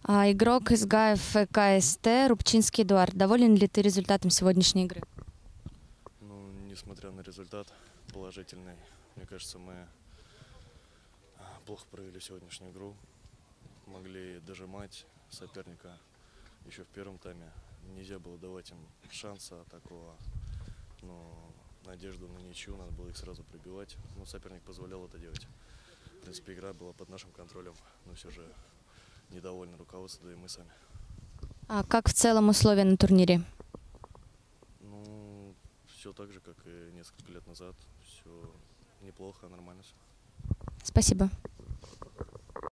Игрок из ГАЕФ КСТ Рубчинский Эдуард. Доволен ли ты результатом сегодняшней игры? Ну, несмотря на результат положительный, мне кажется, мы плохо провели сегодняшнюю игру. Могли дожимать соперника еще в первом тайме. Нельзя было давать им шанса такого, надежду на ничью, надо было их сразу пробивать. Но соперник позволял это делать. В принципе, игра была под нашим контролем, но все же недовольны руководство, да и мы сами. А как в целом условия на турнире? Ну, все так же, как и несколько лет назад. Все неплохо, нормально все. Спасибо.